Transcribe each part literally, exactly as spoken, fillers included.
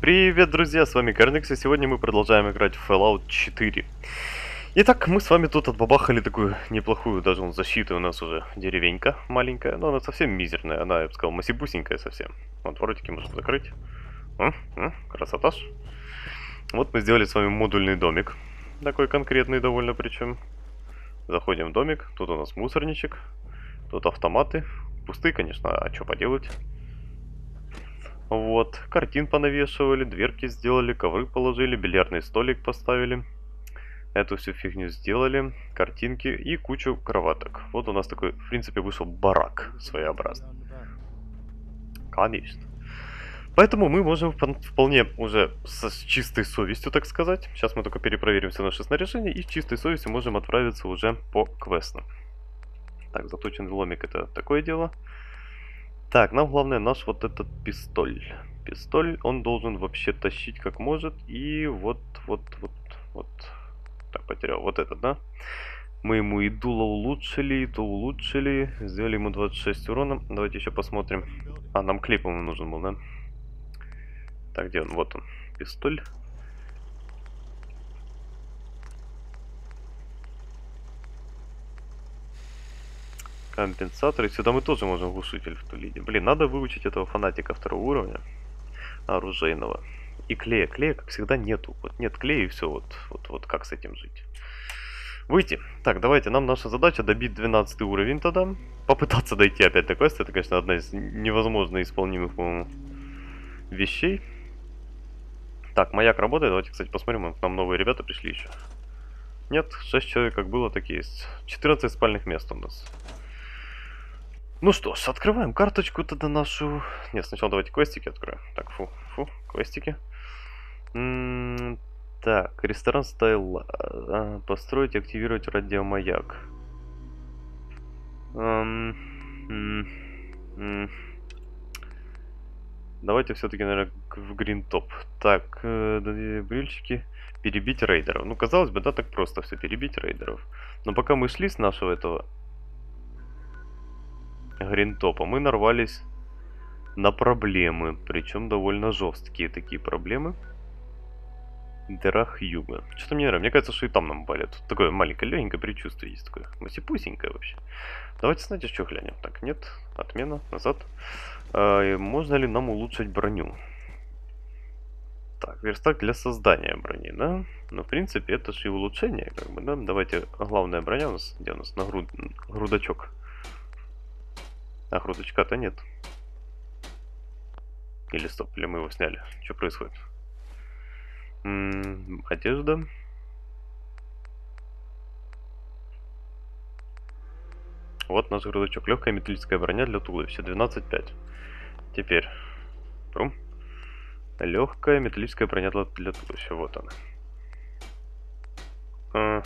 Привет, друзья, с вами Карникс, и сегодня мы продолжаем играть в Fallout четыре. Итак, мы с вами тут отбабахали такую неплохую даже вон, защиту, у нас уже деревенька маленькая, но она совсем мизерная, она, я бы сказал, масибусенькая совсем. Вот, воротики можем закрыть. М, м, красота ж. Вот мы сделали с вами модульный домик, такой конкретный довольно причем. Заходим в домик, тут у нас мусорничек, тут автоматы, пустые, конечно, а что поделать. Вот, картин понавешивали, дверки сделали, ковры положили, бильярдный столик поставили. Эту всю фигню сделали, картинки и кучу кроваток. Вот у нас такой, в принципе, вышел барак своеобразный. Конечно. Поэтому мы можем вполне уже с чистой совестью, так сказать. Сейчас мы только перепроверим все наше снаряжение и с чистой совестью можем отправиться уже по квестам. Так, заточенный ломик это такое дело. Так, нам главное наш вот этот пистоль. Пистоль он должен вообще тащить как может. И вот, вот, вот, вот. Так, потерял. Вот этот, да? Мы ему и дуло улучшили, и то улучшили. Сделали ему двадцать шесть урона. Давайте еще посмотрим. А, нам клей, по-моему, нужен был, да? Так, где он? Вот он. Пистоль. Компенсатор. И сюда мы тоже можем глушитель втулить. Блин, надо выучить этого фанатика второго уровня. Оружейного. И клея. Клея, как всегда, нету. Вот нет клея и все. Вот, вот, вот как с этим жить. Выйти. Так, давайте. Нам наша задача добить двенадцатый уровень тогда. Попытаться дойти опять до квеста. Это, конечно, одна из невозможно исполнимых, по-моему, вещей. Так, маяк работает. Давайте, кстати, посмотрим. К нам новые ребята пришли еще. Нет, шесть человек как было, так и есть. четырнадцать спальных мест у нас. Ну что ж, открываем карточку тогда нашу. Нет, сначала давайте квестики откроем. Так, фу, фу, квестики. М-м, так, ресторан стайл. А, построить и активировать радиомаяк. М-м, м-м. Давайте все-таки, наверное, в гринтоп. Так, э, брильчики. Перебить рейдеров. Ну, казалось бы, да, так просто все, перебить рейдеров. Но пока мы шли с нашего этого гринтопа, мы нарвались на проблемы. Причем довольно жесткие такие проблемы. Дыра Хьюга. Что-то мне нравится. Мне кажется, что и там нам палят. Тут такое маленькое, легенькое предчувствие есть. Такое масипусенькое вообще. Давайте, знаете, что глянем. Так, нет. Отмена. Назад. А, можно ли нам улучшить броню? Так, верстак для создания брони, да? Ну, в принципе, это же и улучшение, как бы, да? Давайте, главная броня у нас, где у нас? На груд... грудачок. А грудачка-то нет. Или стоп, или мы его сняли? Что происходит? М-м, одежда. Вот наш грудачок. Легкая металлическая броня для туловища. двенадцать пять. Теперь. Прум. Легкая металлическая броня для, для туловища. Вот она. А.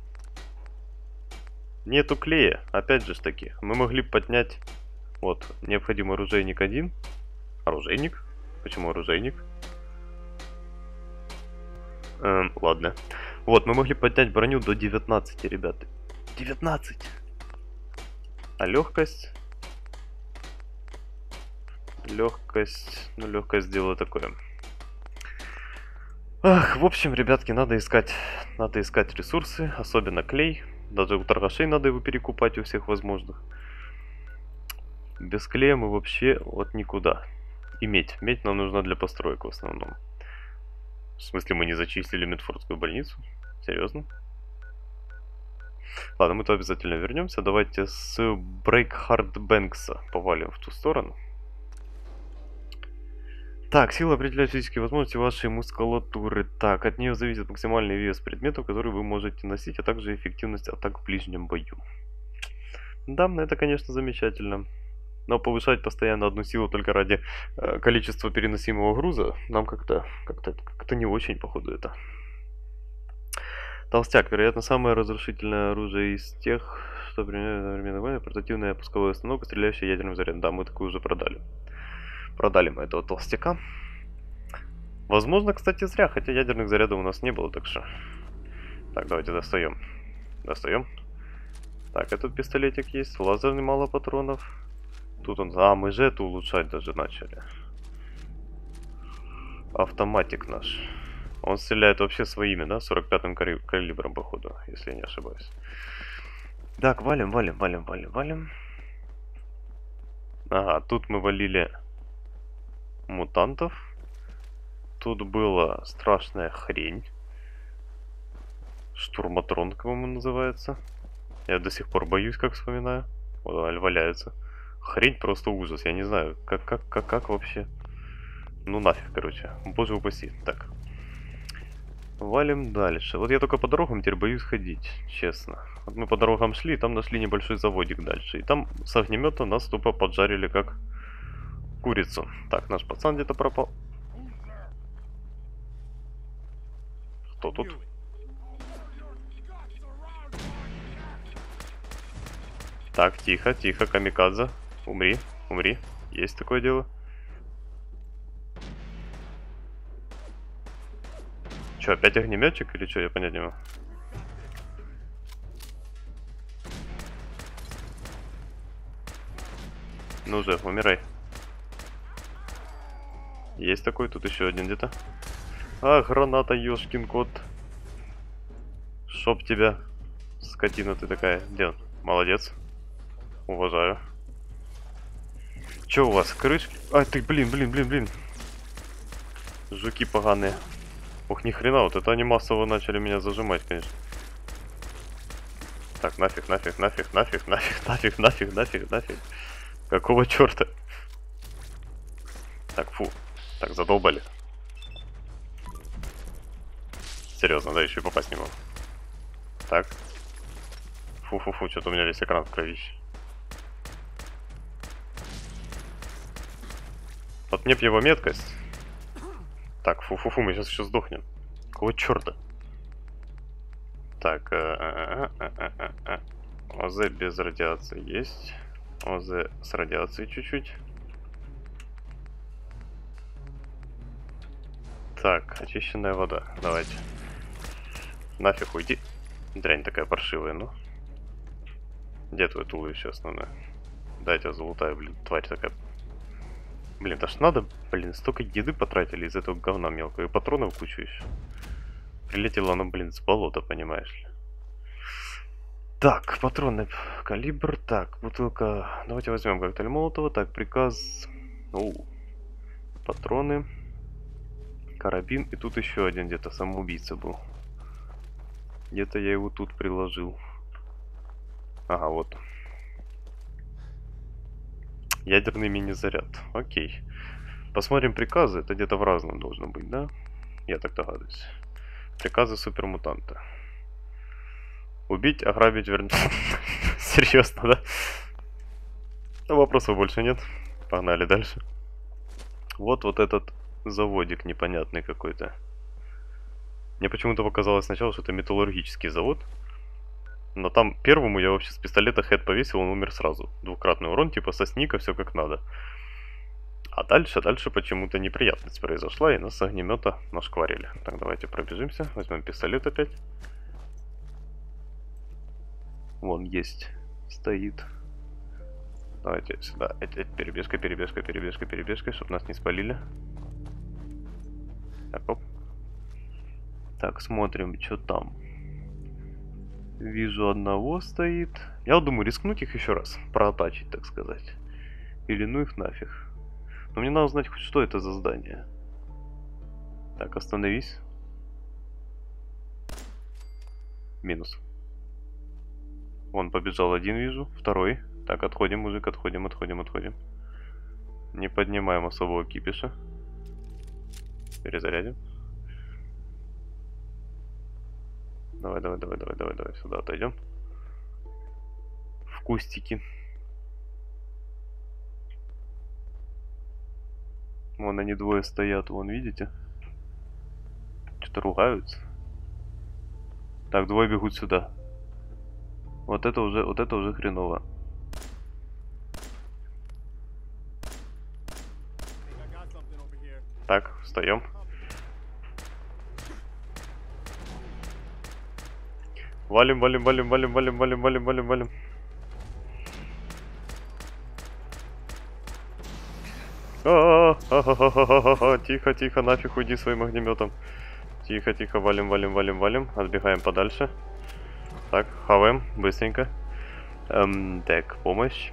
Нету клея. Опять же таки. Мы могли поднять... Вот. Необходим оружейник один. Оружейник? Почему оружейник? Эм, ладно. Вот, мы могли поднять броню до девятнадцати, ребята. девятнадцать! А легкость? Легкость... Ну, легкость дело такое. Ах, в общем, ребятки, надо искать... Надо искать ресурсы, особенно клей. Даже у торгашей надо его перекупать у всех возможных. Без клея мы вообще вот никуда. И медь. Медь нам нужна для построек в основном. В смысле, мы не зачислили Медфордскую больницу? Серьезно? Ладно, мы то обязательно вернемся. Давайте с Брейкхард Бэнкса повалим в ту сторону. Так, сила определяет физические возможности вашей мускулатуры. Так, от нее зависит максимальный вес предметов, которые вы можете носить, а также эффективность атак в ближнем бою. Да, это, конечно, замечательно. Но повышать постоянно одну силу только ради э, количества переносимого груза нам как-то как-то как-то не очень, походу, это. Толстяк, вероятно, самое разрушительное оружие из тех, что применяют на современной войне. Портативная пусковая установка, стреляющая ядерным зарядом. Да, мы такую уже продали. Продали мы этого толстяка. Возможно, кстати, зря, хотя ядерных зарядов у нас не было, так что... Так, давайте достаем. Достаем. Так, этот пистолетик есть. Лазерный, мало патронов. Тут он... А, мы же это улучшать даже начали. Автоматик наш. Он стреляет вообще своими, да? сорок пятым калибром, походу, если я не ошибаюсь. Так, валим, валим, валим, валим, валим. Ага, тут мы валили мутантов. Тут была страшная хрень. Штурматрон, по-моему, называется. Я до сих пор боюсь, как вспоминаю. Вот валяются. Хрень просто ужас. Я не знаю, как, как, как, как вообще. Ну нафиг, короче. Боже упаси. Так. Валим дальше. Вот я только по дорогам теперь боюсь ходить, честно. Вот мы по дорогам шли, и там нашли небольшой заводик дальше. И там с огнемета нас тупо поджарили как курицу. Так, наш пацан где-то пропал. Кто тут? Так, тихо, тихо, камикадзе. Умри, умри. Есть такое дело. Че, опять огнеметчик или что? Я понять не могу. Ну же, умирай. Есть такой, тут еще один где-то. А, граната, ёшкин кот. Шоп тебя, скотина ты такая. Где он? Молодец. Уважаю. Че у вас, крышки? А, ты, блин, блин, блин, блин. Жуки поганые. Ох, ни хрена, вот это они массово начали меня зажимать, конечно. Так, нафиг, нафиг, нафиг, нафиг, нафиг, нафиг, нафиг, нафиг, нафиг. Какого черта? Так, фу. Так, задолбали. Серьезно, да, еще и попасть не могу. Так. Фу-фу-фу, что-то у меня весь экран в кровище. Вот мне б его меткость. Так, фу-фу-фу, мы сейчас еще сдохнем. Какого черта? Так, ОЗ без радиации есть. ОЗ с радиацией чуть-чуть. Так, очищенная вода. Давайте. Нафиг уйди. Дрянь такая паршивая, ну. Где твое туловище основное? Дайте я залутаю, блин, тварь такая. Блин, это ж надо, блин, столько еды потратили из этого говна мелкого. И патронов кучу еще. Прилетело оно, блин, с болота, понимаешь ли. Так, патронный калибр. Так, бутылка. Давайте возьмем коктейль Молотова. Так, приказ. Оу. Патроны. Карабин. И тут еще один где-то самоубийца был. Где-то я его тут приложил. Ага, вот. Ядерный мини-заряд. Окей. Посмотрим приказы. Это где-то в разном должно быть, да? Я так догадываюсь. Приказы супермутанта. Убить, ограбить, вернуть. Серьезно, да? Ну, вопросов больше нет. Погнали дальше. Вот вот этот заводик непонятный какой-то. Мне почему-то показалось сначала, что это металлургический завод. Но там первому я вообще с пистолета хэт повесил, он умер сразу. Двукратный урон, типа со сника, все как надо. А дальше, дальше почему-то неприятность произошла, и нас с огнемета нашкварили. Так, давайте пробежимся, возьмем пистолет опять. Вон есть, стоит. Давайте сюда, это, это перебежка, перебежка, перебежка, перебежка, чтобы нас не спалили. Так, оп. Так, смотрим, что там. Вижу, одного стоит. Я вот думаю, рискнуть их еще раз. Проотачить, так сказать. Или ну их нафиг. Но мне надо узнать, хоть что это за здание. Так, остановись. Минус. Вон побежал один, вижу. Второй. Так, отходим, мужик, отходим, отходим, отходим. Не поднимаем особого кипиша. Перезарядим. Давай, давай, давай, давай, давай, давай, сюда отойдем. В кустики. Вон они двое стоят, вон, видите? Что-то ругаются. Так, двое бегут сюда. Вот это уже, вот это уже хреново. Так, встаем. Валим, валим, валим, валим, валим, валим, валим, валим, валим. А-а-а! Ха-ха-ха-ха-ха-ха. Тихо, тихо, нафиг уйди своим огнеметом. Тихо, тихо, валим, валим, валим, валим. Отбегаем подальше. Так, хаваем, быстренько. Эм, так, помощь.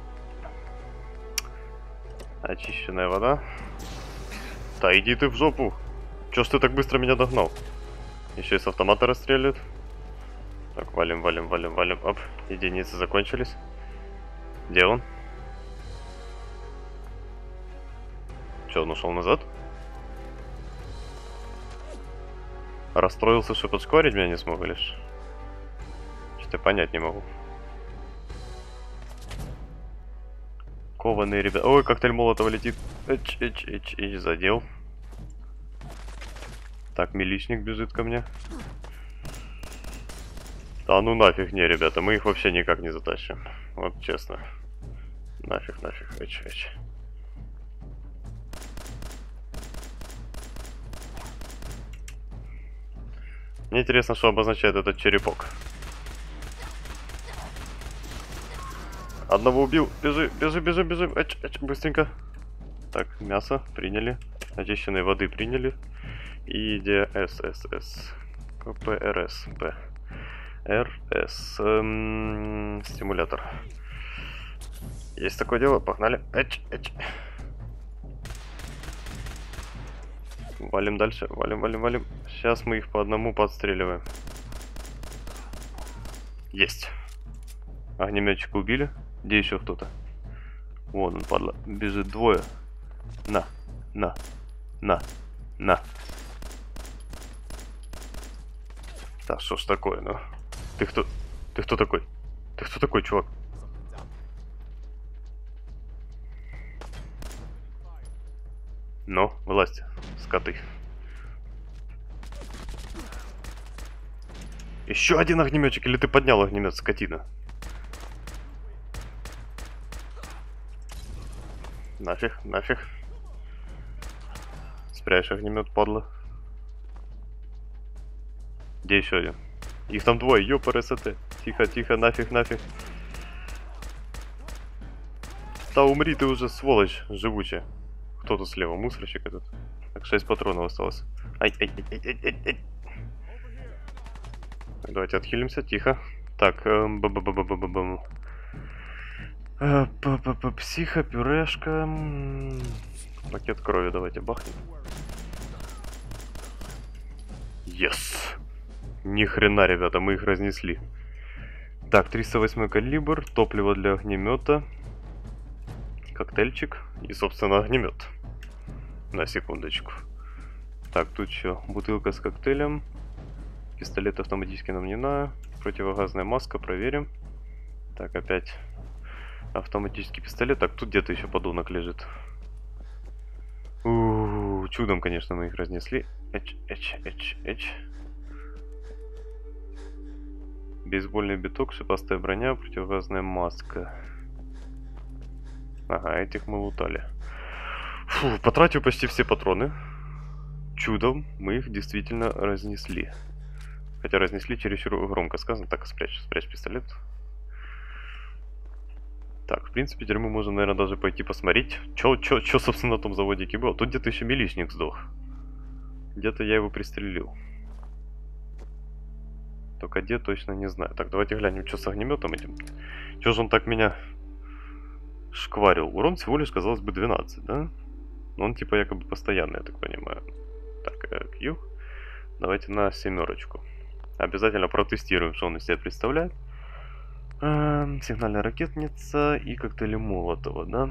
Очищенная вода. Да иди ты в жопу. Чё ж ты так быстро меня догнал? Еще и с автомата расстреливают. Так, валим, валим, валим, валим. Оп, единицы закончились. Где он? Че, он ушел назад? Расстроился, что подшкварить меня не смог, лишь? Что-то понять не могу. Кованые ребята. Ой, коктейль Молотова летит. Эч, эч, эч, эч, задел. Так, миличник бежит ко мне. Да ну нафиг не, ребята, мы их вообще никак не затащим. Вот честно. Нафиг, нафиг, эч, эч. Мне интересно, что обозначает этот черепок. Одного убил. Бежи, бежи, бежи, бежи. Эч, эч, быстренько. Так, мясо приняли. Очищенной воды приняли. И Д С С С. П Р С. П. Р С. Эм, стимулятор. Есть такое дело, погнали. Эч, эч. Валим дальше, валим, валим, валим. Сейчас мы их по одному подстреливаем. Есть. Огнеметчика убили. Где еще кто-то? Вон он, падла. Бежит двое. На, на, на, на. Да что ж такое, ну? Ты кто? Ты кто такой? Ты кто такой, чувак? Ну, власть, скоты. Еще один огнеметчик, или ты поднял огнемет, скотина? Нафиг, нафиг. Спрячь огнемет, падла. Где еще один? Их там двое, ёпрст. Тихо, тихо, нафиг, нафиг. Да умри ты уже, сволочь, живучая. Кто тут слева? Мусорщик этот. Так, шесть патронов осталось. Ай, ай, ай, ай, ай, ай. Давайте отхилимся, тихо. Так, эм, б б б б б б б э, п п п психо, пюрешка. Пакет крови давайте бахнем. Yes! Ни хрена, ребята, мы их разнесли. Так, триста восьмой калибр, топливо для огнемета, коктейльчик и, собственно, огнемет. На секундочку. Так, тут что? Бутылка с коктейлем. Пистолет автоматически нам не надо. Противогазная маска, проверим. Так, опять автоматический пистолет. Так, тут где-то еще подонок лежит. У-у-у, чудом, конечно, мы их разнесли. Эч, эч, эч, эч. Бейсбольный биток, шипастая броня, противогазная маска. Ага, этих мы лутали. Фу, потратил почти все патроны. Чудом мы их действительно разнесли. Хотя разнесли чересчур громко сказано. Так, спрячь, спрячь пистолет. Так, в принципе, теперь мы можем, наверное, даже пойти посмотреть, что, что, что, собственно, на том заводике было. Тут где-то еще миличник сдох. Где-то я его пристрелил. Только где, точно не знаю. Так, давайте глянем, что с огнеметом этим. Что же он так меня шкварил? Урон всего лишь, казалось бы, двенадцать, да? Но он типа якобы постоянный, я так понимаю. Так, Q. Давайте на семерочку. Обязательно протестируем, что он из себя представляет. Эм, сигнальная ракетница и коктейли Молотова, да?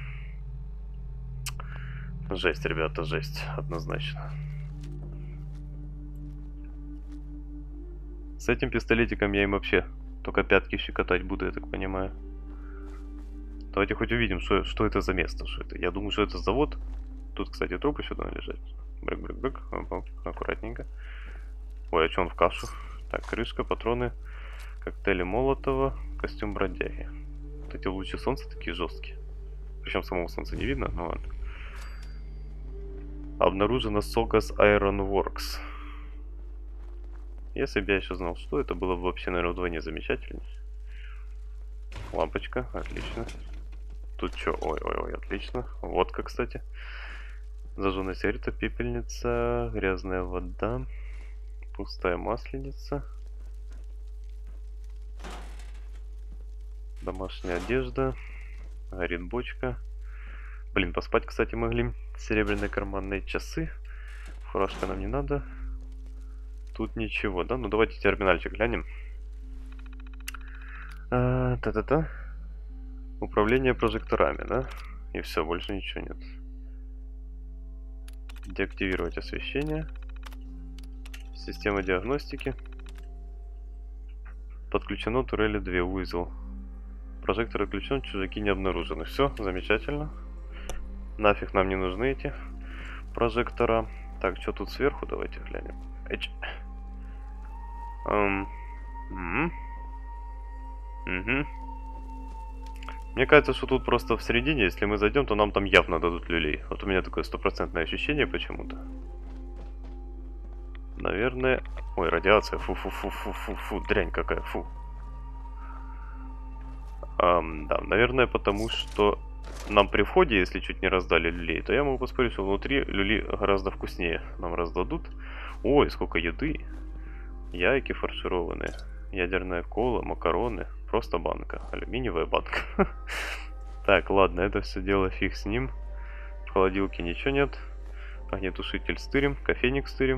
Жесть, ребята, жесть, однозначно. С этим пистолетиком я им вообще только пятки щекотать буду, я так понимаю. Давайте хоть увидим, что, что это за место. Что это. Я думаю, что это завод. Тут, кстати, труп еще должен лежать. Брык-брык-брык. Аккуратненько. Ой, а что он в кашу? Так, крышка, патроны, коктейли Молотова, костюм бродяги. Вот эти лучи солнца такие жесткие. Причем самого солнца не видно, ну ладно. Обнаружено Согас Iron Works. Если бы я еще знал, что это, было бы вообще, наверное, вдвойне замечательно. Лампочка, отлично. Тут что? Ой-ой-ой, отлично. Водка, кстати. Зажженная сигарета, пепельница, грязная вода, пустая масленица, домашняя одежда, горит бочка. Блин, поспать, кстати, могли. Серебряные карманные часы. Фуражка нам не надо. Тут ничего, да? Ну давайте терминальчик глянем. А, та-та-та. Управление прожекторами, да? И все, больше ничего нет. Деактивировать освещение. Система диагностики. Подключено турели два, узел. Прожектор отключен, чужаки не обнаружены. Все, замечательно. Нафиг нам не нужны эти прожектора. Так, что тут сверху? Давайте глянем. Эч. Эм. Угу. Угу. Мне кажется, что тут просто в середине, если мы зайдем, то нам там явно дадут люлей. Вот у меня такое стопроцентное ощущение почему-то. Наверное... Ой, радиация. Фу-фу-фу-фу-фу-фу. Дрянь какая. Фу. Эм, да, наверное, потому что нам при входе, если чуть не раздали люлей, то я могу поспорить, что внутри люли гораздо вкуснее нам раздадут. Ой, сколько еды. Яйки фаршированные. Ядерная кола, макароны. Просто банка. Алюминиевая банка. Так, ладно, это все дело фиг с ним. В холодилке ничего нет. Огнетушитель стырим. Кофейник стырим.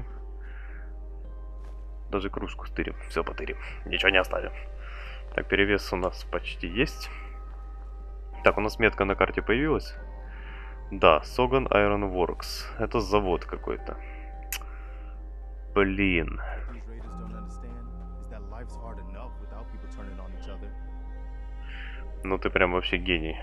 Даже кружку стырим. Все потырим. Ничего не оставим. Так, перевес у нас почти есть. Так, у нас метка на карте появилась. Да, Соган Iron Works. Это завод какой-то. Блин. Ну ты прям вообще гений.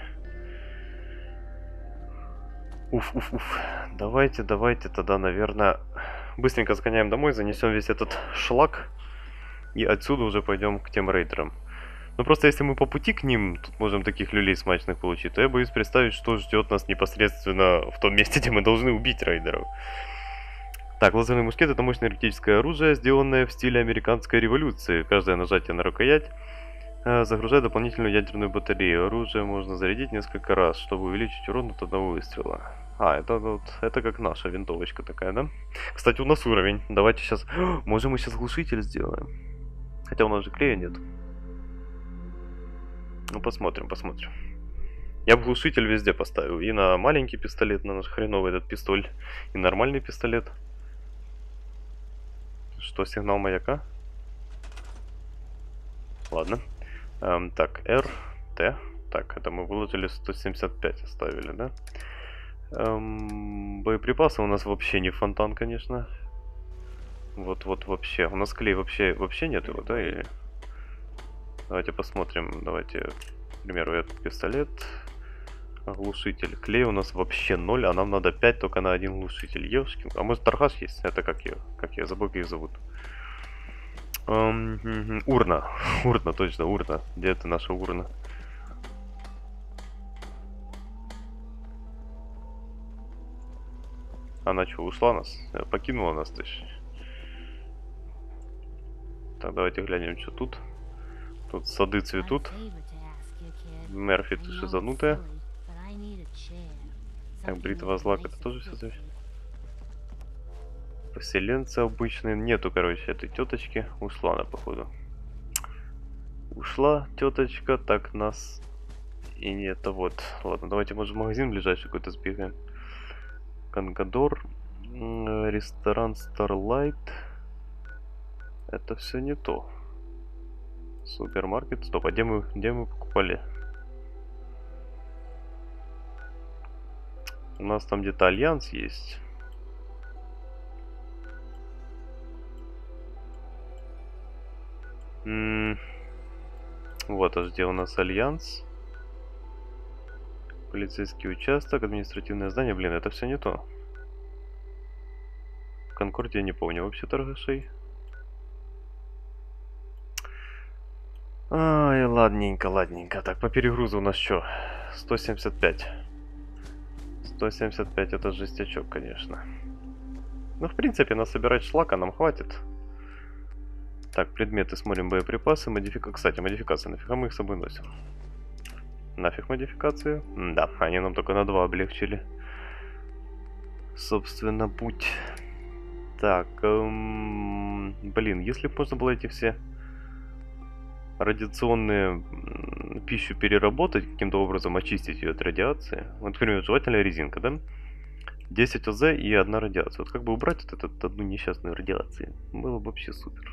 Уф, уф, уф. Давайте, давайте тогда, наверное, быстренько сгоняем домой, занесем весь этот шлак. И отсюда уже пойдем к тем рейдерам. Ну просто если мы по пути к ним тут можем таких люлей смачных получить, то я боюсь представить, что ждет нас непосредственно в том месте, где мы должны убить рейдеров. Так, лазерный мушкет — это мощное энергетическое оружие, сделанное в стиле американской революции. Каждое нажатие на рукоять э, загружает дополнительную ядерную батарею. Оружие можно зарядить несколько раз, чтобы увеличить урон от одного выстрела. А, это вот, это как наша винтовочка такая, да? Кстати, у нас уровень. Давайте сейчас... Можем мы сейчас глушитель сделаем. Хотя у нас же клея нет. Ну, посмотрим, посмотрим. Я бы глушитель везде поставил. И на маленький пистолет, на наш хреновый этот пистоль, и нормальный пистолет. Что, сигнал маяка? Ладно. Эм, так, R, T. Так, это мы выложили сто семьдесят пять, оставили, да? Эм, боеприпасы у нас вообще не фонтан, конечно. Вот-вот вообще. У нас клей вообще, вообще нет его, да? Или... Давайте посмотрим. Давайте, к примеру, этот пистолет. Глушитель. Клей у нас вообще ноль, а нам надо пять только на один глушитель. Ёшкин. А может Тархаш есть? Это как ее? Как ее? Забыл, как ее зовут. Um, урна. Урна, точно, урна. Где это наша урна? Она что, ушла нас? Покинула нас, точнее. Так, давайте глянем, что тут. Тут сады цветут. Мерфи, ты шизанутая. Так, бритва злак, это тоже все зависит. Поселенцы обычные. Нету, короче, этой теточки. Ушла она, походу. Ушла теточка, так нас и нет. Вот. Ладно, давайте, может, в магазин ближайший какой-то сбегаем. Конкадор. Ресторан Starlight. Это все не то. Супермаркет. Стоп, а где мы, где мы покупали? У нас там где-то Альянс есть. М-м- вот аж где у нас Альянс. Полицейский участок, административное здание. Блин, это все не то. В Конкорде я не помню вообще торгашей. Ай, ладненько, ладненько. Так, по перегрузу у нас что? сто семьдесят пять. сто семьдесят пять это жестячок, конечно. Ну, в принципе, насобирать шлака нам хватит. Так, предметы, смотрим, боеприпасы, модификация. Кстати, модификация, нафига мы их с собой носим? Нафиг модификации. Да, они нам только на два облегчили. Собственно, путь. Так, эм, блин, если бы можно было эти все радиационные пищу переработать, каким-то образом очистить ее от радиации. Вот, например, жевательная резинка, да? десять ОЗ и одна радиация. Вот как бы убрать вот эту одну несчастную радиацию. Было бы вообще супер.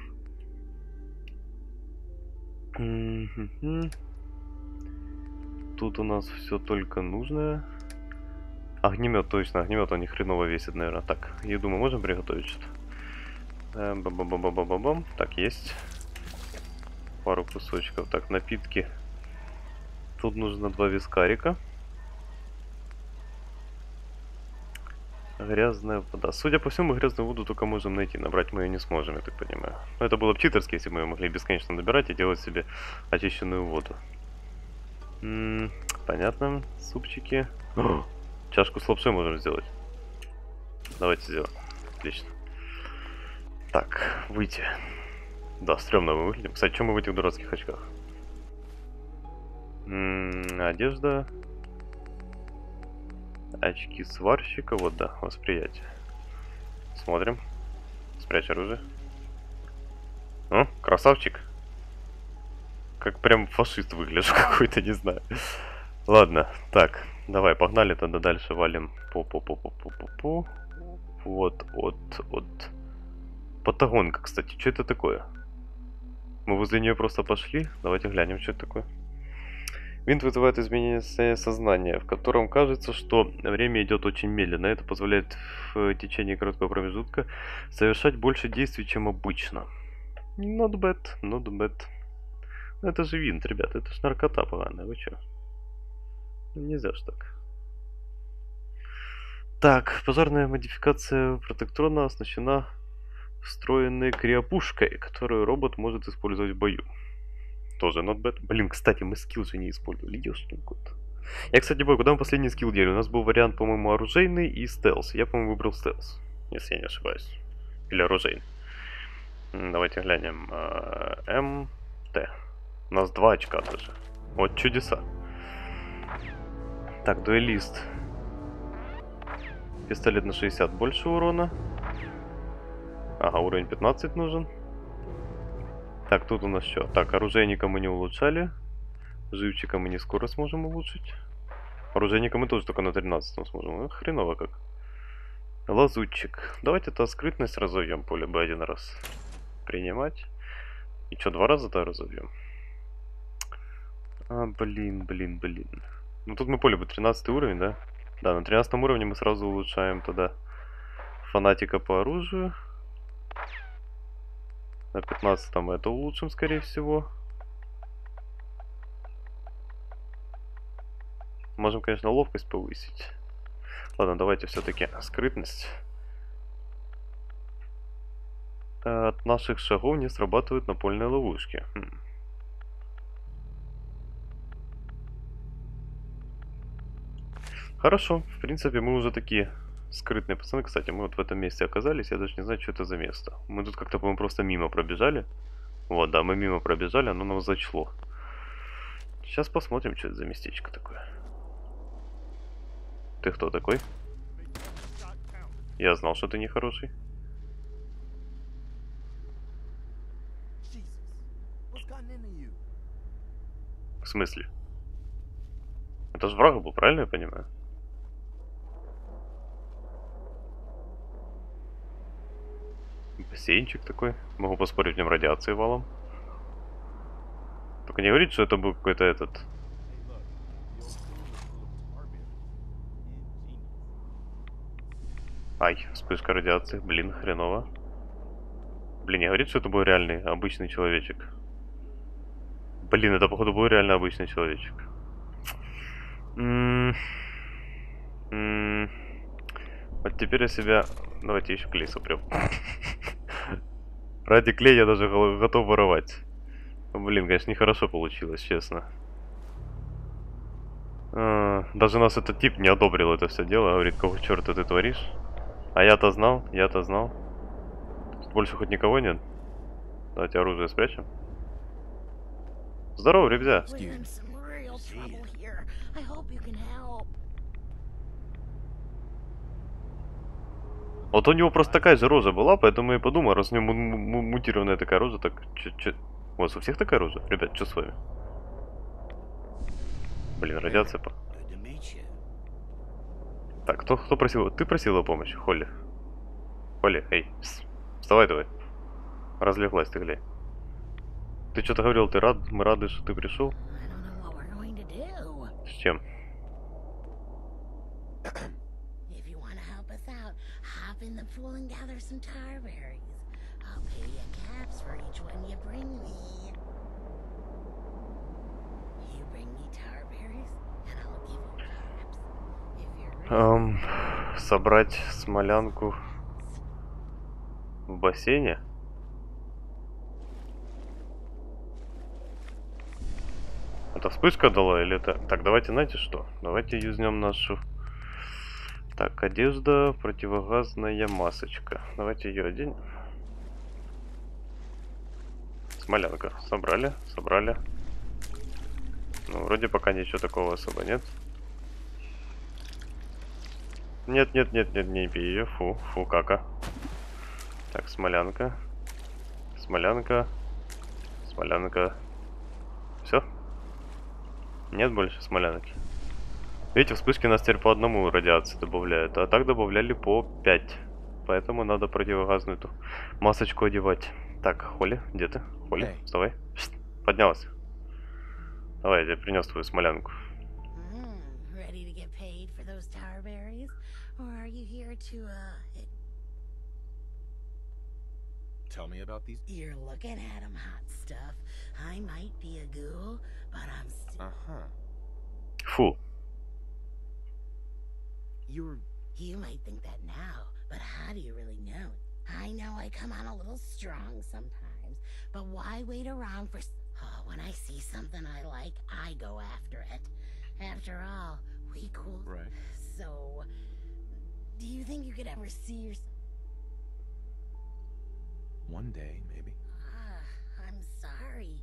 Тут у нас все только нужное. Огнемет, точно, огнемет, он ни хреново весит, наверное. Так, еду мы можем приготовить что-то? Бам-бам-бам-бам-бам. Так, есть. Пару кусочков. Так, напитки. Тут нужно два вискарика. Грязная вода. Судя по всему, мы грязную воду только можем найти. Набрать мы ее не сможем, я так понимаю. Но это было бы читерски, если бы мы ее могли бесконечно набирать и делать себе очищенную воду. М-м, понятно. Супчики. О, чашку с лапшой можем сделать. Давайте сделаем. Отлично. Так, выйти. Да, стрёмно мы выглядим. Кстати, что мы в этих дурацких очках? М-м, одежда. Очки сварщика. Вот, да, восприятие. Смотрим. Спрячь оружие. О, красавчик. Как прям фашист выгляжу какой-то, не знаю. Ладно, так, давай, погнали тогда дальше валим. По-по-по-по-по-по-по. Вот, от, от. Патагонка, кстати, что это такое? Мы возле нее просто пошли. Давайте глянем, что это такое. Винт вызывает изменение состояния сознания, в котором кажется, что время идет очень медленно. Это позволяет в течение короткого промежутка совершать больше действий, чем обычно. Not bad, not bad. Это же винт, ребята, это ж наркота поганая, вы чё? Нельзя ж так. Так, пожарная модификация протектрона оснащена встроенной криопушкой, которую робот может использовать в бою. Тоже not bad. Блин, кстати, мы скилл же не использовали, ёшкин кот. Я, кстати, бой, куда мы последний скилл делали? У нас был вариант, по-моему, оружейный и стелс. Я, по-моему, выбрал стелс, если я не ошибаюсь. Или оружейный. Давайте глянем. МТ. У нас два очка даже. Вот чудеса. Так, дуэлист. Пистолет на шестьдесят больше урона. Ага, уровень пятнадцать нужен. Так, тут у нас что? Так, оружейника мы не улучшали. Живчика мы не скоро сможем улучшить. Оружейника мы тоже только на тринадцатом сможем. Эх, хреново как. Лазутчик. Давайте это скрытность разовьем поле бы один раз. Принимать. И что, два раза-то разовьем? А, блин, блин, блин. Ну тут мы поле бы тринадцатый уровень, да? Да, на тринадцатом уровне мы сразу улучшаем тогда фанатика по оружию. На пятнадцатом это улучшим, скорее всего. Можем, конечно, ловкость повысить. Ладно, давайте все-таки скрытность. От наших шагов не срабатывают напольные ловушки. Хм. Хорошо, в принципе, мы уже такие скрытные пацаны. Кстати, мы вот в этом месте оказались. Я даже не знаю, что это за место. Мы тут как-то, по-моему, просто мимо пробежали. Вот, да, мы мимо пробежали, оно нам зачло. Сейчас посмотрим, что это за местечко такое. Ты кто такой? Я знал, что ты нехороший. В смысле? Это же враг был, правильно я понимаю? Бассейнчик такой. Могу поспорить, в нем радиации валом. Только не говорит, что это был какой-то этот... Ай, вспышка радиации. Блин, хреново. Блин, не говорит, что это был реальный, обычный человечек. Блин, это, походу, был реально обычный человечек. М-м-м. М-м. Вот теперь я себя... Давайте еще клей сопрем. Ради клея я даже готов воровать. Блин, конечно, нехорошо получилось, честно. А, даже нас этот тип не одобрил это все дело. Говорит, какого черта ты творишь? А я-то знал, я-то знал. Тут больше хоть никого нет? Давайте оружие спрячем. Здорово, ребят. I hope you can help. Вот у него просто такая же рожа была, поэтому я подумал, раз у него мутированная такая рожа, так... Чё, чё... У вас у всех такая рожа? Ребят, что с вами? Блин, радиация... по- Так, кто, кто просил? Ты просила помощи, Холли. Холли, эй, пс, вставай давай. Разлеглась ты, глянь. Ты что-то говорил, ты рад, мы рады, что ты пришел? I don't know what we're going to do. С чем? If you want to help us out, hop in the pool and gather some tar berries. I'll pay you caps for each one you bring me. You bring me tar berries, and I'll give you caps. If you're Эм, собрать смолянку в бассейне? Это вспышка дала или это... Так, давайте, знаете что? Давайте юзнем нашу... Так, одежда, противогазная масочка. Давайте ее оденем. Смолянка. Собрали, собрали. Ну, вроде пока ничего такого особо нет. Нет, нет, нет, нет, не пей ее. Фу, фу, кака. Так, смолянка. Смолянка. Смолянка. Все? Нет больше смолянки. Видите, вспышки нас теперь по одному радиации добавляют, а так добавляли по пять. Поэтому надо противогазную эту масочку одевать. Так, Холли, где ты? Холли, Эй. вставай. Пшт, поднялась. Давай, я принес твою смолянку. Mm, ready to get paid for those tar berries? Or are you here to, uh... it- Tell me about these. You're looking at 'em, hot stuff. I might be a ghoul, but I'm still... Uh-huh. Фу. You're... You might think that now, but how do you really know? I know I come on a little strong sometimes, but why wait around for... s- Oh, when I see something I like, I go after it. After all, we cool... Right. So... Do you think you could ever see yourself... One day, maybe. Ah, I'm sorry.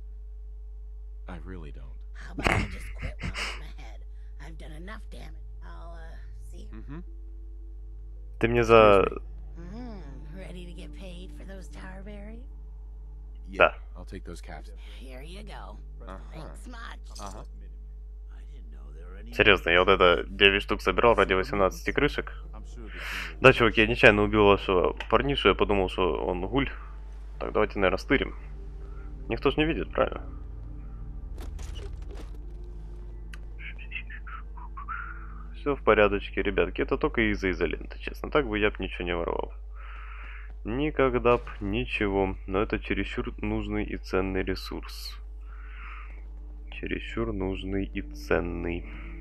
I really don't. How about I just quit while I'm ahead? I've done enough damage. I'll, uh, see... Mm-hmm. Ты мне за... Mm, ready to get paid for those tar berries? Yeah, Да. I'll take those caps. Here you go. Uh-huh. Thanks much. Uh-huh. Серьезно, я вот это девять штук собирал ради восемнадцати крышек. Да, чуваки, я нечаянно убил вашего парнишу, я подумал, что он гуль. Так, давайте, наверное, стырим. Никто ж не видит, правильно? Все в порядочке, ребятки. Это только из-за изоленты, честно. Так бы я бы ничего не воровал. Никогда б ничего. Но это чересчур нужный и ценный ресурс. Чересчур нужный и ценный.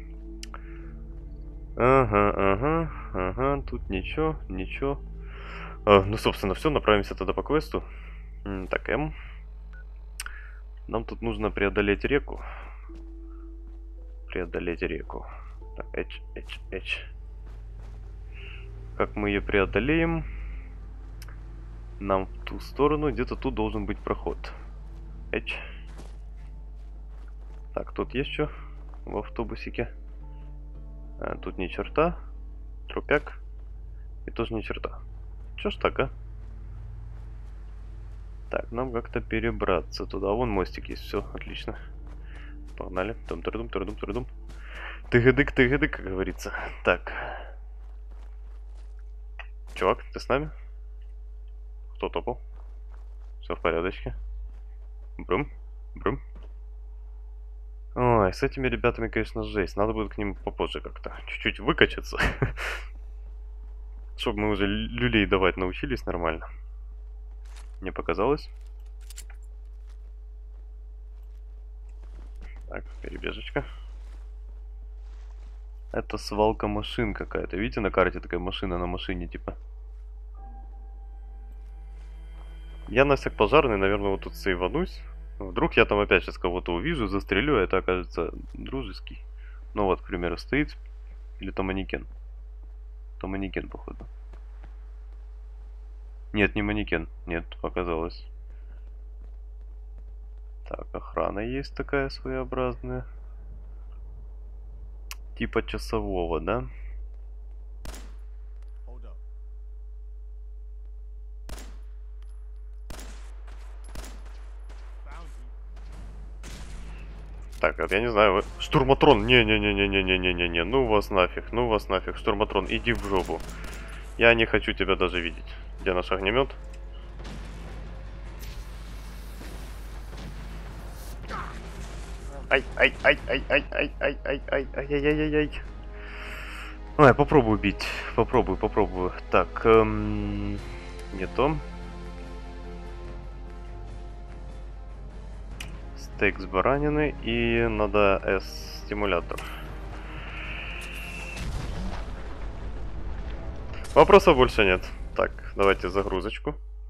Ага, ага, ага. Тут ничего, ничего. А, ну, собственно, все. Направимся тогда по квесту. М, Так, М. Нам тут нужно преодолеть реку. Преодолеть реку. Так, эч, эч, эч. Как мы ее преодолеем? Нам в ту сторону. Где-то тут должен быть проход. Эч. Так, тут есть что в автобусике? А, тут ни черта. Трупяк. И тоже ни черта. Чё ж так, а? Так, нам как-то перебраться туда. Вон мостик есть. Все, отлично. Погнали. Тум тырдум тырдум тырдум. Тыгыдык, тыгыдык, как говорится. Так. Чувак, ты с нами? Кто топал? Все в порядочке. Брум, брум. Ой, с этими ребятами, конечно, жесть. Надо будет к ним попозже как-то чуть-чуть выкачаться. Чтобы мы уже люлей давать научились нормально. Мне показалось. Так, перебежечка. Это свалка машин какая-то. Видите, на карте такая машина на машине, типа. Я на всяк пожарный, наверное, вот тут сейванусь. Вдруг я там опять сейчас кого-то увижу, застрелю, а это окажется дружеский. Ну вот, к примеру, стоит. Или то манекен. То манекен, походу. Нет, не манекен. Нет, показалось. Так, охрана есть такая своеобразная. типа часового, да? Так, вот я не знаю, вы... Штурматрон! Не-не-не-не-не-не-не-не-не, ну вас нафиг, ну вас нафиг, Штурматрон, иди в жопу. Я не хочу тебя даже видеть. Где наш огнемет? Ай, ай, ай, ай, ай, ай, ай, ай, ай, ай, ай, ай, ай, ай. Ой, попробую бить. Попробую, попробую. Так, эм... не то. Стейк с баранины и надо S-стимулятор. Вопросов больше нет. Так, давайте загрузочку.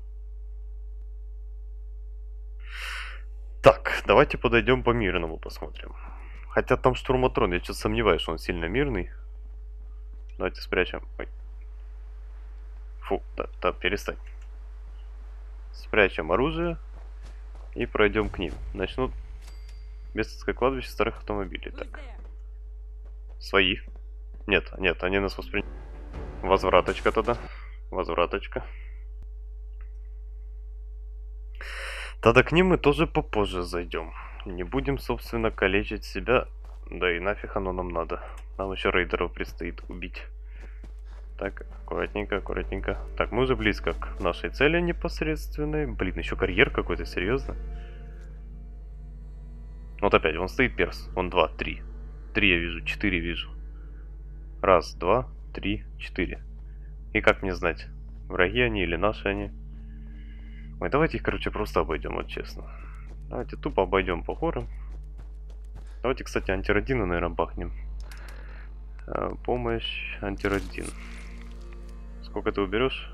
Так, давайте подойдем по мирному посмотрим. Хотя там штурматрон, я что-то сомневаюсь, что он сильно мирный. Давайте спрячем. Ой. Фу, да, да, перестань. Спрячем оружие и пройдем к ним. Начнут местное кладбище старых автомобилей. Так. Свои. Нет, нет, они нас воспринимают. Возвраточка тогда. Возвраточка. Тогда к ним мы тоже попозже зайдем. Не будем, собственно, калечить себя. Да и нафиг оно нам надо. Нам еще рейдеров предстоит убить. Так, аккуратненько, аккуратненько. Так, мы уже близко к нашей цели непосредственной. Блин, еще карьер какой-то, серьезно? Вот опять, вон стоит перс. Вон два, три. Три я вижу, четыре вижу. Раз, два, три, четыре. И как мне знать, враги они или наши они? Ой, давайте их, короче, просто обойдем, вот честно. Давайте тупо обойдем по горам. Давайте, кстати, антирадина, наверное, бахнем. А, помощь, антирадин. Сколько ты уберешь?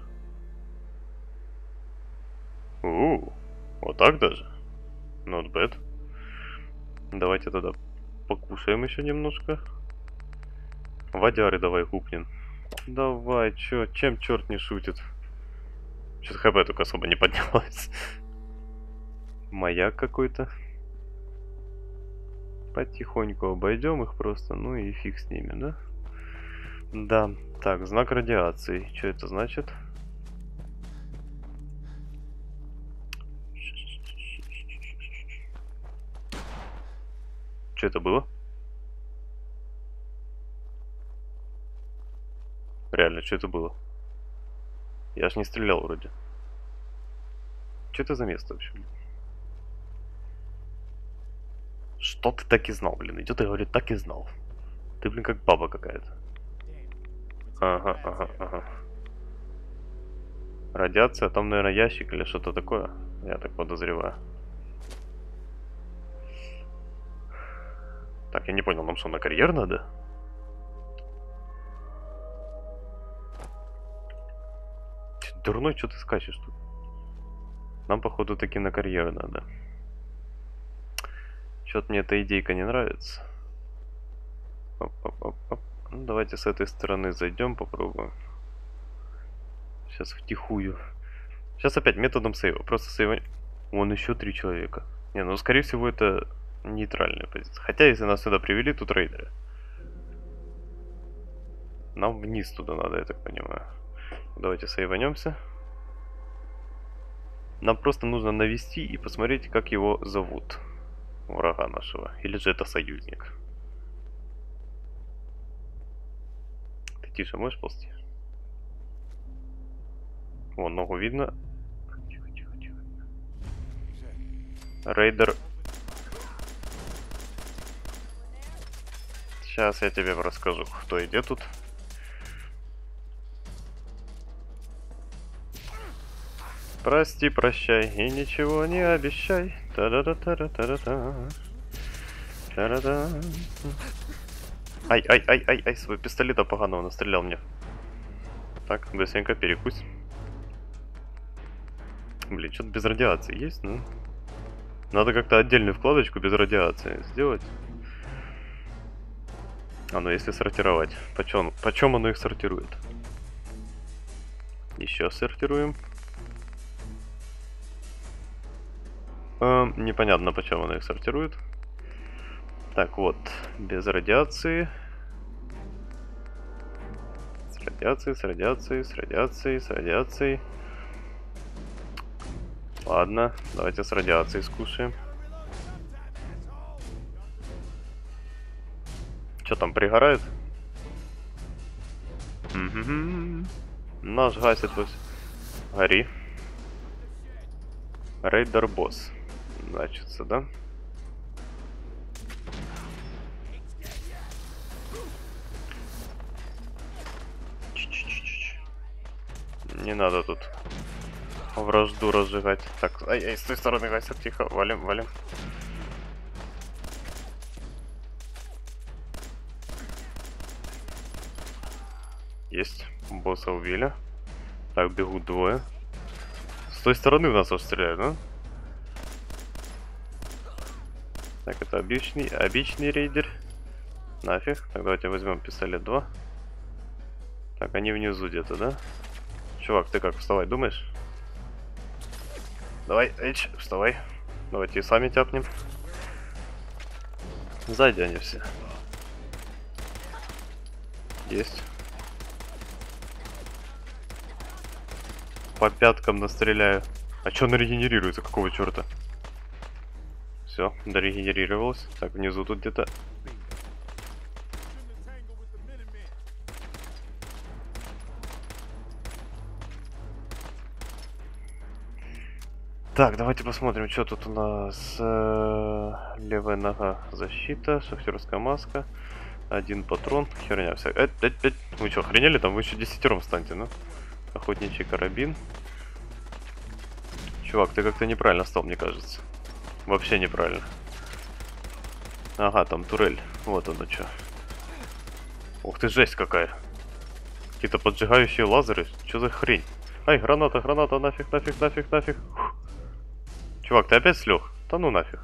У, вот так даже. Not bad. Давайте тогда покушаем еще немножко. Водяры давай купнем. Давай, чё, чем черт не шутит? Что-то хп только особо не поднялось. Маяк какой-то. Потихоньку обойдем их просто, ну и фиг с ними, да? Да, так, знак радиации. Что это значит? Что это было? Реально, что это было? Я ж не стрелял вроде. Что это за место вообще? Что ты так и знал, блин? Идет и говорит, так и знал. Ты, блин, как баба какая-то. Ага, ага, ага. Радиация, там, наверное, ящик или что-то такое. Я так подозреваю. Так, я не понял, нам что, на карьер надо? Дурной, что ты скачешь тут? Нам, походу, таки на карьер надо. Что-то мне эта идейка не нравится. Оп, оп, оп, оп. Ну, давайте с этой стороны зайдем, попробуем. Сейчас втихую. Сейчас опять методом сейва. Просто сейва... Вон еще три человека. Не, ну, скорее всего, это нейтральная позиция. Хотя, если нас сюда привели, тут рейдеры. Нам вниз туда надо, я так понимаю. Давайте сейванемся. Нам просто нужно навести и посмотреть, как его зовут. Врага нашего. Или же это союзник. Ты тише можешь ползти? Вон, ногу видно. Тихо, тихо, тихо. Рейдер. Сейчас я тебе расскажу, кто и где тут. Прости, прощай и ничего не обещай. Та-да-да-та-да-та-да-та. Та-да-да. Ай, ай, ай, ай, ай, свой пистолета поганого настрелял мне. Так, быстренько перекусь. Блин, что-то без радиации есть, ну? Надо как-то отдельную вкладочку без радиации сделать. А ну если сортировать. Почем, почем оно их сортирует? Еще сортируем. Эм, непонятно, почему она их сортирует. Так, вот, без радиации. радиацией, с радиацией, с радиацией, с радиацией. Ладно, давайте с радиацией скушаем. Что там, пригорает? Угу. Наш гасит вот. Гори. Рейдер босс. Значится, да? Ч-ч-ч-ч. Не надо тут вражду разжигать. Так, ай, ай, с той стороны гасят, тихо, валим, валим. Есть, босса убили. Так, бегут двое. С той стороны у нас аж стреляют, да? Так, это обычный, обычный рейдер. Нафиг. Так, давайте возьмем пистолет два. Так, они внизу где-то, да? Чувак, ты как, вставай, думаешь? Давай, эйч, вставай. Давайте и сами тяпнем. Сзади они все. Есть. По пяткам настреляю. А чё он регенерируется? Какого черта? Все, дорегенерировалось. Так, внизу тут где-то. Так, давайте посмотрим, что тут у нас. Э, левая нога, защита, шахтерская маска, один патрон, херня вся. Э, э, э, вы что, охренели? Там вы еще десятером станьте, ну? Охотничий карабин. Чувак, ты как-то неправильно стал, мне кажется. Вообще неправильно. Ага, там турель. Вот оно что. Ух ты, жесть какая. Какие-то поджигающие лазеры. Что за хрень? Ай, граната, граната, нафиг, нафиг, нафиг, нафиг. Фух. Чувак, ты опять слег? Да ну нафиг.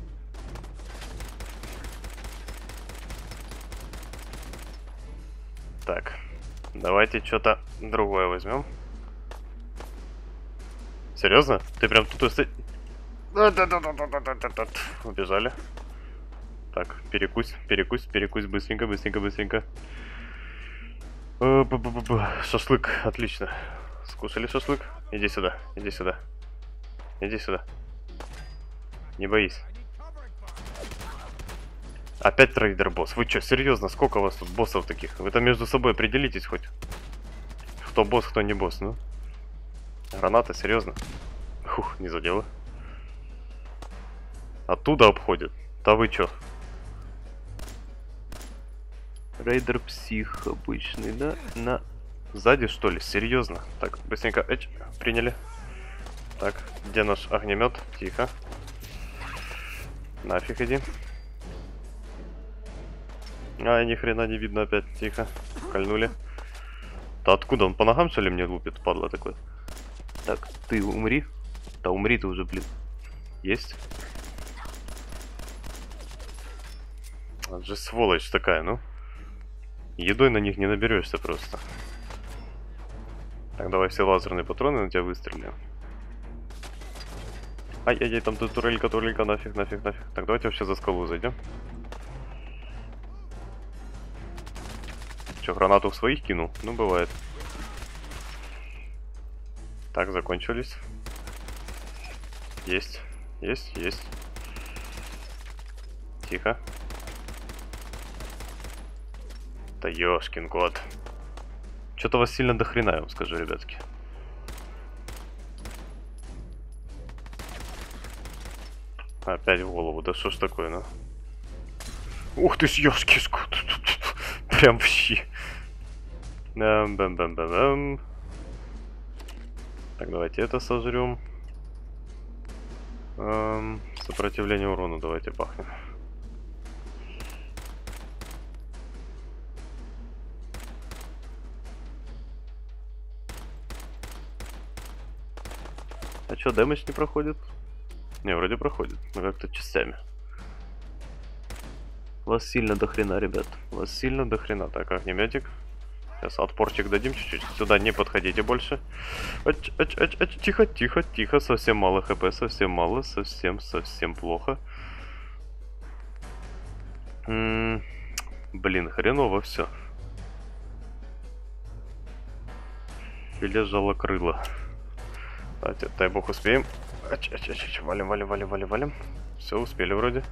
Так, давайте что-то другое возьмем. Серьезно? Ты прям тут и стоишь? Убежали. Так, перекусь, перекусь, перекусь, быстренько, быстренько, быстренько. Шашлык, отлично. Скушали шашлык? Иди сюда, иди сюда. Иди сюда. Не боись. Опять трейдер босс. Вы что, серьезно? Сколько у вас тут боссов таких? Вы там между собой определитесь хоть. Кто босс, кто не босс, ну? Граната, серьезно? Фух, не задело. Оттуда обходит. Да вы чё? Рейдер псих обычный, да? На... Сзади, что ли? Серьезно? Так, быстренько. Эч, приняли. Так, где наш огнемет? Тихо. Нафиг иди. А, ни хрена не видно опять. Тихо. Кольнули. Да откуда он? По ногам, что ли, мне лупит, падла такой? Так, ты умри. Да умри ты уже, блин. Есть. Это же сволочь такая, ну. Едой на них не наберешься просто. Так, давай все лазерные патроны на тебя выстрелим. Ай-яй-яй, там тут турелька, турелька, нафиг, нафиг, нафиг. Так, давайте вообще за скалу зайдем. Че, гранату в своих кинул? Ну, бывает. Так, закончились. Есть, есть, есть. Тихо. Да ёшкин кот. Что-то вас сильно дохрена, я вам скажу, ребятки. Опять в голову, да что ж такое, ну? Ух ты ж, ёшкин кот. Прям вообще. Бам-бам-бам-бам-бам. Так, давайте это сожрем. Эм, сопротивление урону давайте пахнем. А чё, дэмэдж не проходит? Не, вроде проходит, но как-то частями. Вас сильно до хрена, ребят. Вас сильно до хрена. Так, огнеметик. Сейчас отпорчик дадим чуть-чуть. Сюда не подходите больше. Ач, ач, ач, ач, тихо, тихо, тихо. Совсем мало хп, совсем мало. Совсем, совсем плохо. М-м, блин, хреново все. Филе жалокрыло. Давайте, дай бог, успеем. Ач, ач, ач, ач. Валим, валим, валим, валим, валим. Все, успели вроде.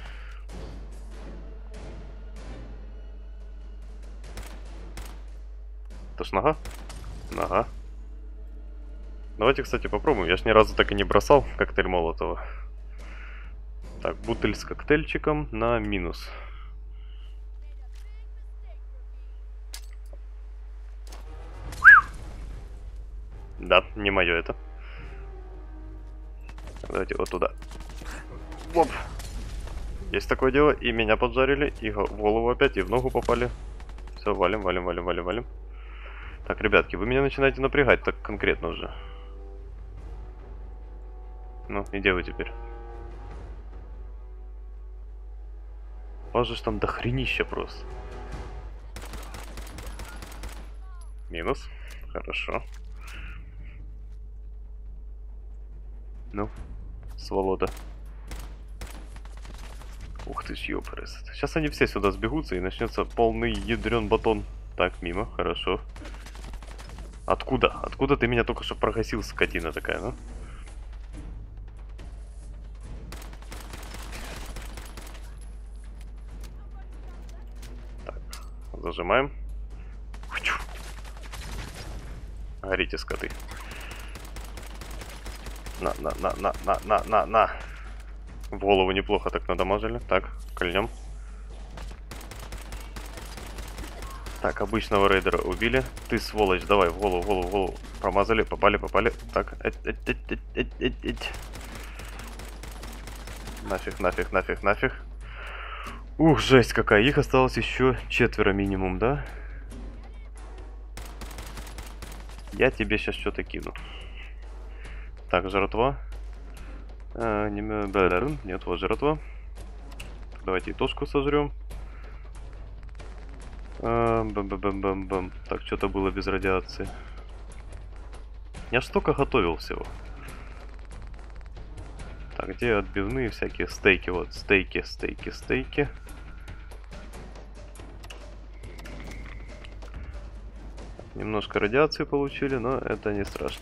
Это ж нога? Нога. Давайте, кстати, попробуем. Я ж ни разу так и не бросал коктейль Молотова. Так, бутыль с коктейльчиком на минус. Да, не мое это. Давайте вот туда. Оп. Есть такое дело. И меня поджарили, и в голову опять, и в ногу попали. Все, валим, валим, валим, валим, валим. Так, ребятки, вы меня начинаете напрягать так конкретно уже. Ну, и где вы теперь? У вас же там дохренища просто. Минус. Хорошо. Ну, сволота. Ух ты ж, ёпрес. Сейчас они все сюда сбегутся и начнется полный ядрен батон. Так, мимо, хорошо. Откуда? Откуда ты меня только что прогасил, скотина такая, ну? Так, зажимаем. Горите, скоты. На, на, на, на, на, на, на, на. В голову неплохо так надамажили. Так, кольнем. Так, обычного рейдера убили. Ты, сволочь, давай, в голову, в голову, в голову. Промазали, попали, попали. Так, эть, эть, эть, эть, эть, эть, эть. Нафиг, нафиг, нафиг, нафиг. Ух, жесть какая. Их осталось еще четверо минимум, да? Я тебе сейчас что-то кину. Так, жратва. А, не... Нет, вот жратва. Давайте и тушку сожрем. А, бам-бам-бам-бам-бам. Так, что-то было без радиации. Я ж столько готовил всего. Так, где отбивные всякие стейки? Вот, стейки, стейки, стейки. Немножко радиации получили, но это не страшно.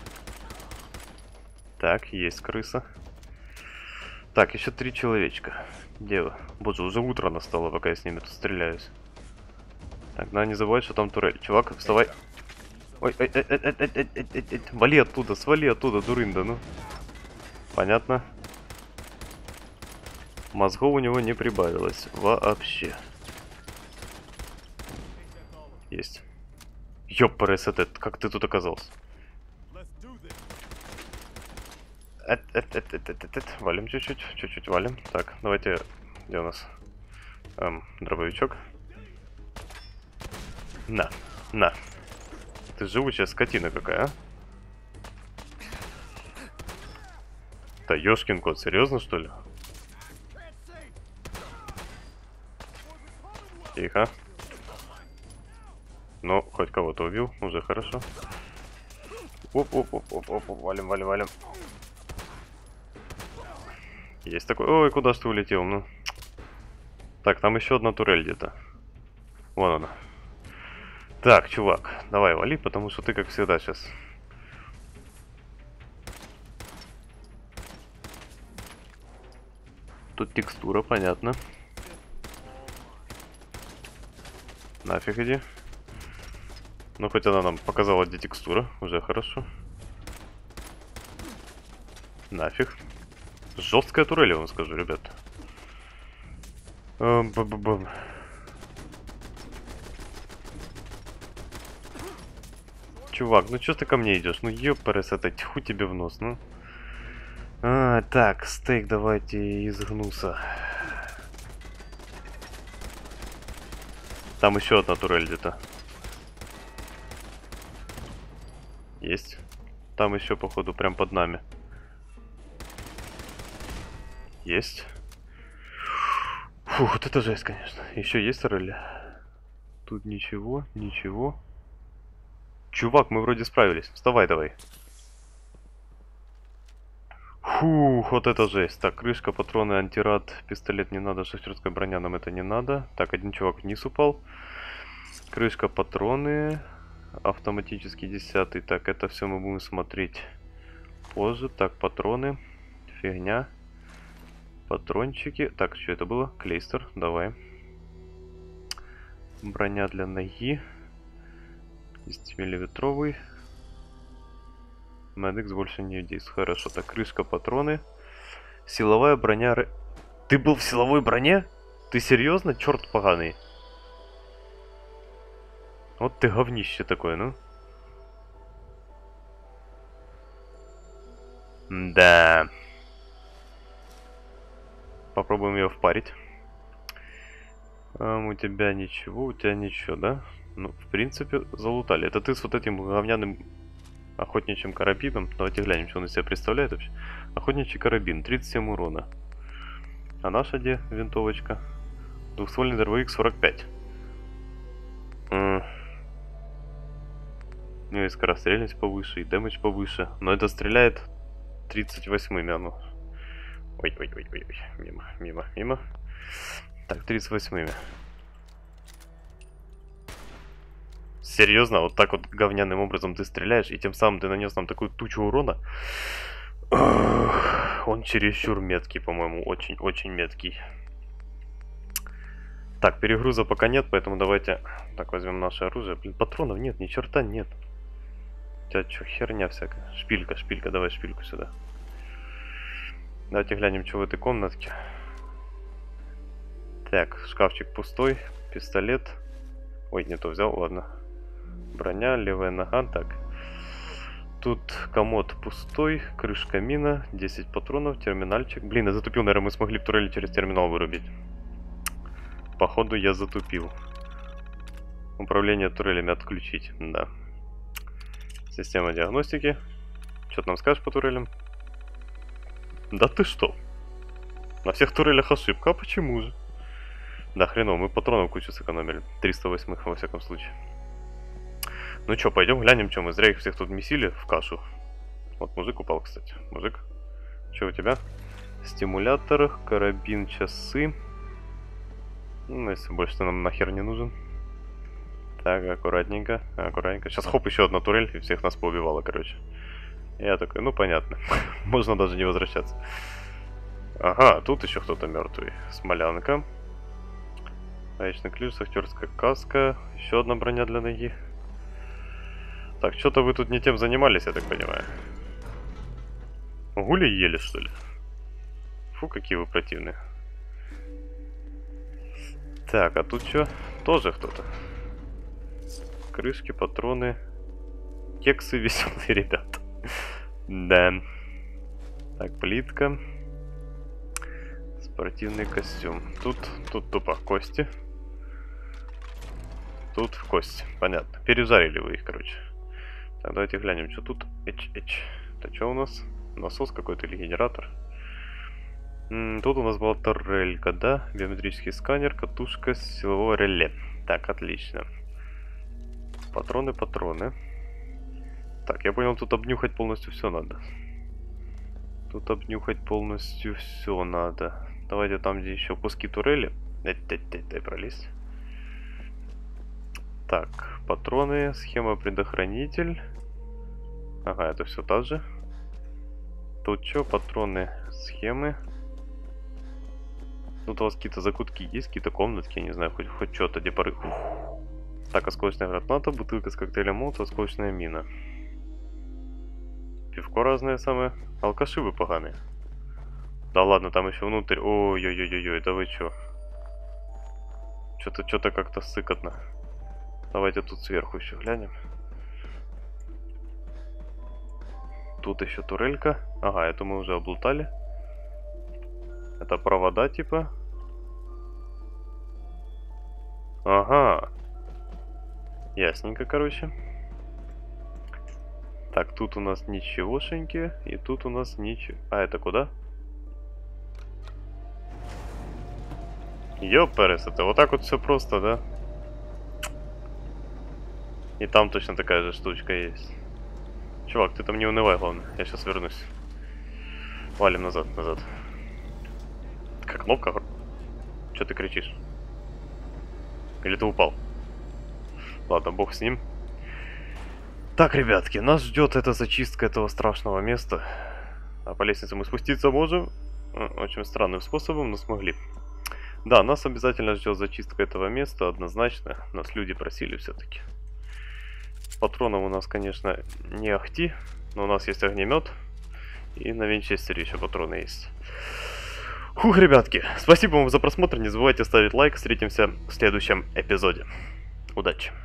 Так, есть крыса. Так, еще три человечка. Где вы? Боже, уже утро настало, пока я с ними тут стреляюсь. Так, надо не забывать, что там турель. Чувак, вставай. Ой, ой, ой, ой, ой, ой, ой, ой, ой. Вали оттуда, свали оттуда, дурында, ну. Понятно. Мозгов у него не прибавилось вообще. Есть. Ёпперес, этот, как ты тут оказался? Эт, эт, эт, эт, эт, эт, эт. Валим чуть-чуть, чуть-чуть валим. Так, давайте, где у нас эм, дробовичок? На, на. Ты живучая скотина какая, а? Да ёшкин кот, серьезно что ли? Тихо. Ну, хоть кого-то убил, уже хорошо. Оп-оп-оп-оп-оп, валим, валим, валим. Есть такой. Ой, куда ж ты улетел, ну? Так, там еще одна турель где-то. Вон она. Так, чувак, давай вали, потому что ты, как всегда, сейчас. Тут текстура, понятно. Нафиг иди. Ну, хоть она нам показала, где текстура, уже хорошо. Нафиг. Жесткая турель, я вам скажу, ребят. Бам-бам-бам. Чувак, ну чё ты ко мне идешь? Ну ёпарас, это тьфу тебе в нос, ну. А, так, стейк давайте изгнулся. Там еще одна турель где-то. Есть. Там еще, походу, прям под нами. Есть. Фух, вот это жесть, конечно. Еще есть турель? Тут ничего, ничего. Чувак, мы вроде справились. Вставай давай. Фух, вот это жесть. Так, крышка, патроны, антирад, пистолет не надо, шахтерская броня, нам это не надо. Так, один чувак вниз упал. Крышка, патроны. Автоматический десятый. Так, это все мы будем смотреть позже. Так, патроны. Фигня. Патрончики. Так, что это было? Клейстер. Давай. Броня для ноги. десятимиллиметровый. Медикс больше не действует. Хорошо. Так, крышка, патроны. Силовая броня. Ты был в силовой броне? Ты серьезно? Черт поганый. Вот ты говнище такое, ну. Да. Попробуем ее впарить. А, у тебя ничего, у тебя ничего, да? Ну, в принципе, залутали. Это ты с вот этим говняным охотничьим карабином. Давайте глянем, что он из себя представляет вообще. Охотничий карабин, тридцать семь урона. А наша где винтовочка? Двухствольный дробовик сорок пять. Mm. Ну и скорострельность повыше, и дэмэдж повыше. Но это стреляет тридцать восьмыми, оно. Ой-ой-ой-ой-ой. Мимо, мимо, мимо. Так, тридцать восьмыми. Серьезно? Вот так вот говняным образом ты стреляешь, и тем самым ты нанес нам такую тучу урона? Он чересчур меткий, по-моему. Очень-очень меткий. Так, перегруза пока нет, поэтому давайте... Так, возьмем наше оружие. Блин, патронов нет, ни черта нет. У тебя что, херня всякая? Шпилька, шпилька, давай шпильку сюда. Давайте глянем, что в этой комнатке. Так, шкафчик пустой. Пистолет. Ой, не то взял, ладно. Броня, левая нога, так. Тут комод пустой, крышка мина, десять патронов, терминальчик. Блин, я затупил, наверное, мы смогли турели через терминал вырубить. Походу я затупил. Управление турелями отключить, да. Система диагностики. Что ты нам скажешь по турелям? Да ты что? На всех турелях ошибка, а почему же? Да хреново, мы патронов кучу сэкономили. триста восемь во всяком случае. Ну чё, пойдем глянем, что мы зря их всех тут месили в кашу. Вот мужик упал, кстати. Мужик, что у тебя? Стимулятор, карабин, часы. Ну, если больше нам нахер не нужен. Так, аккуратненько, аккуратненько. Сейчас хоп, еще одна турель, и всех нас поубивала, короче. Я такой, ну понятно. Можно даже не возвращаться. Ага, тут еще кто-то мертвый. Смолянка. Гаечный ключ, актерская каска. Еще одна броня для ноги. Так, что-то вы тут не тем занимались, я так понимаю. Гули ели, что ли? Фу, какие вы противные. Так, а тут что? Тоже кто-то. Крышки, патроны. Кексы веселые, ребята. Да. Так, плитка. Спортивный костюм. Тут, тут тупо кости. Тут в кость. Понятно. Пережарили вы их, короче. Так, давайте глянем, что тут. Эч, эч. Это что у нас? Насос какой-то или генератор? М-м, тут у нас была турелька, да? Биометрический сканер, катушка силового реле. Так, отлично. Патроны, патроны. Так, я понял, тут обнюхать полностью все надо. Тут обнюхать полностью все надо. Давайте там, где еще куски турели. Дай, дай, дай, дай пролезть. Так, патроны, схема предохранитель. Ага, это все та же. Тут что, патроны, схемы. Тут у вас какие-то закутки есть, какие-то комнатки, я не знаю, хоть, хоть что-то, где поры... Так, осколочная граната, бутылка с коктейлем молота, осколочная мина. Пивко разное самое. Алкаши вы поганые. Да ладно, там еще внутрь. Ой-ой-ой-ой, да вы чё? Что-то что-то как-то сыкотно. Давайте тут сверху еще глянем. Тут еще турелька. Ага, эту мы уже облутали. Это провода типа. Ага. Ясненько, короче. Так, тут у нас ничегошеньки. И тут у нас ничего. А, это куда? Ёперес, это вот так вот все просто, да? И там точно такая же штучка есть. Чувак, ты там не унывай, главное. Я сейчас вернусь. Валим назад, назад. Как кнопка? Че ты кричишь? Или ты упал? Ладно, бог с ним. Так, ребятки, нас ждет эта зачистка этого страшного места. А по лестнице мы спуститься можем. Очень странным способом, но смогли. Да, нас обязательно ждет зачистка этого места, однозначно. Нас люди просили все-таки. Патронов у нас, конечно, не ахти, но у нас есть огнемет. И на Винчестере еще патроны есть. Фух, ребятки, спасибо вам за просмотр. Не забывайте ставить лайк. Встретимся в следующем эпизоде. Удачи!